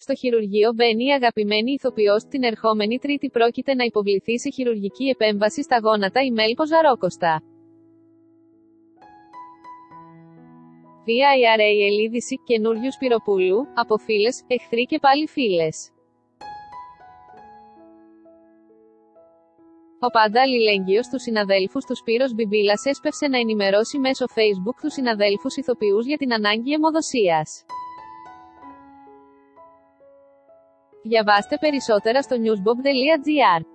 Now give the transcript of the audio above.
Στο χειρουργείο μπαίνει η αγαπημένη ηθοποιός. Την ερχόμενη Τρίτη πρόκειται να υποβληθεί σε χειρουργική επέμβαση στα γόνατα η Μέλ Ποζαρόκοστα. VIRA είδηση, καινούριου Σπυροπούλου, από φίλες, εχθροί και πάλι φίλες. Ο πάντα αλληλέγγυος του συναδέλφους του Σπύρος Μπιμπίλας έσπευσε να ενημερώσει μέσω Facebook τους συναδέλφους ηθοποιούς για την ανάγκη αιμοδοσίας. Διαβάστε περισσότερα στο newsbob.gr.